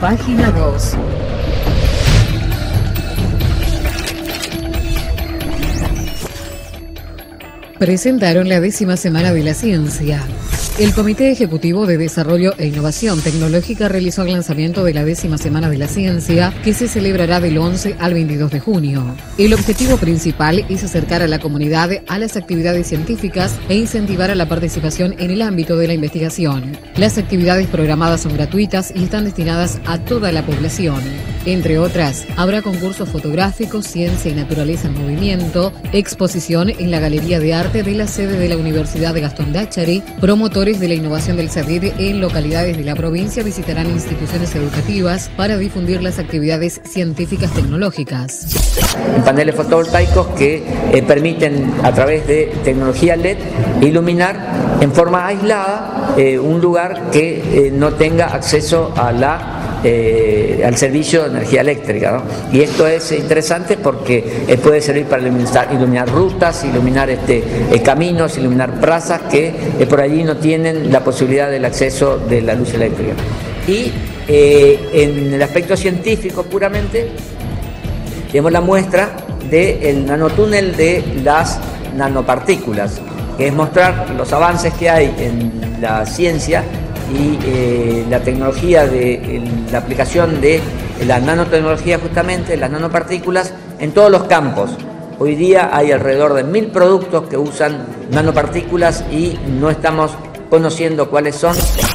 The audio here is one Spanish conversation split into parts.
Página 2. Presentaron la 10ª Semana de la Ciencia. El Comité Ejecutivo de Desarrollo e Innovación Tecnológica realizó el lanzamiento de la 10ª Semana de la Ciencia, que se celebrará del 11 al 22 de junio. El objetivo principal es acercar a la comunidad a las actividades científicas e incentivar a la participación en el ámbito de la investigación. Las actividades programadas son gratuitas y están destinadas a toda la población. Entre otras, habrá concursos fotográficos, ciencia y naturaleza en movimiento, exposición en la Galería de Arte de la sede de la Universidad de Gastón Dáchari, promotores de la innovación del CEDIR en localidades de la provincia visitarán instituciones educativas para difundir las actividades científicas tecnológicas. Paneles fotovoltaicos que permiten a través de tecnología LED iluminar en forma aislada un lugar que no tenga acceso a al servicio de energía eléctrica, ¿no? Y esto es interesante porque puede servir para iluminar rutas, iluminar caminos, iluminar plazas que por allí no tienen la posibilidad del acceso de la luz eléctrica. Y en el aspecto científico puramente, tenemos la muestra del nanotúnel de las nanopartículas, que es mostrar los avances que hay en la ciencia y la tecnología de la aplicación de la nanotecnología, justamente las nanopartículas, en todos los campos. Hoy día hay alrededor de 1000 productos que usan nanopartículas y no estamos conociendo cuáles son.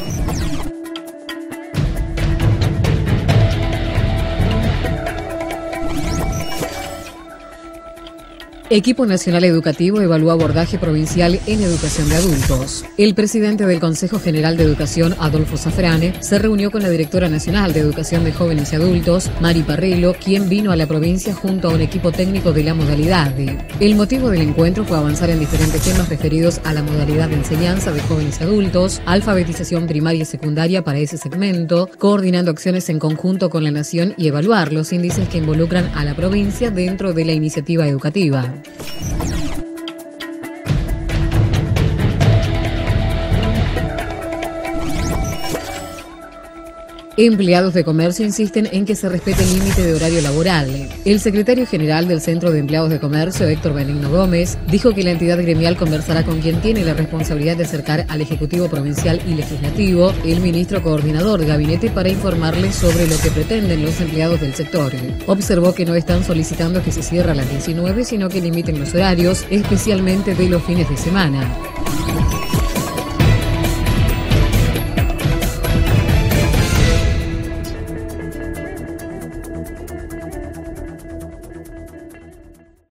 Equipo Nacional Educativo evalúa abordaje provincial en educación de adultos. El presidente del Consejo General de Educación, Adolfo Zafrane, se reunió con la directora nacional de Educación de Jóvenes y Adultos, Mari Parrelo, quien vino a la provincia junto a un equipo técnico de la modalidad. El motivo del encuentro fue avanzar en diferentes temas referidos a la modalidad de enseñanza de jóvenes y adultos, alfabetización primaria y secundaria para ese segmento, coordinando acciones en conjunto con la Nación y evaluar los índices que involucran a la provincia dentro de la iniciativa educativa. Empleados de comercio insisten en que se respete el límite de horario laboral. El secretario general del Centro de Empleados de Comercio, Héctor Benigno Gómez, dijo que la entidad gremial conversará con quien tiene la responsabilidad de acercar al Ejecutivo Provincial y Legislativo, el ministro coordinador de gabinete, para informarles sobre lo que pretenden los empleados del sector. Observó que no están solicitando que se cierre a las 19, sino que limiten los horarios, especialmente de los fines de semana.